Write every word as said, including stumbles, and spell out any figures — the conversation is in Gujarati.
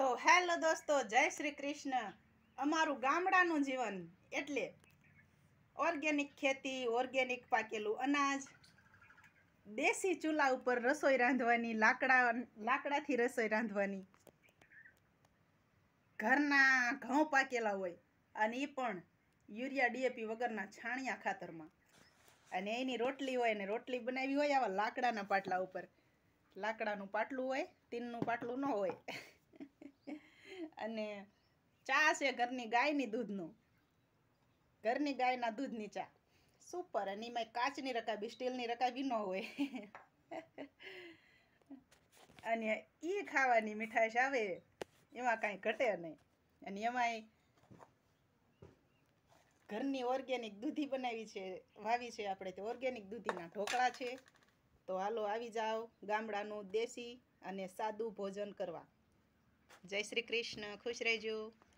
તો હેલો દોસ્તો, જય શ્રી કૃષ્ણ. અમારું ગામડાનું જીવન એટલે ઓર્ગેનિક ખેતી, ઓર્ગેનિક પાકેલું અનાજ, દેશી ચૂલા ઉપર રસોઈ રાંધવાની, લાકડા લાકડાથી રસોઈ રાંધવાની, ઘરના ઘઉં પાકેલા હોય અને એ પણ યુરિયા ડીએપી વગરના છાણિયા ખાતરમાં, અને એની રોટલી હોય ને રોટલી બનાવી હોય આવા લાકડાના પાટલા ઉપર. લાકડાનું પાટલું હોય, તીનનું પાટલું ન હોય. અને ચા છે ઘરની ગાયની દૂધનું, ઘરની ગાયના દૂધની ચા સુપર. અને એમાં કાચની રકાબી, સ્ટીલની રકાબી ન હોય. અને એ ખાવાની મીઠાશ આવે, એમાં કાંઈ ઘટે નહીં. અને એમાંય ઘરની ઓર્ગેનિક દૂધી બનાવી છે, વાવી છે આપણે, તો ઓર્ગેનિક દૂધીના ઢોકળા છે. તો હાલો આવી જાઓ ગામડાનું દેશી અને સાદું ભોજન કરવા. જય શ્રી કૃષ્ણ, ખુશ રહેજો.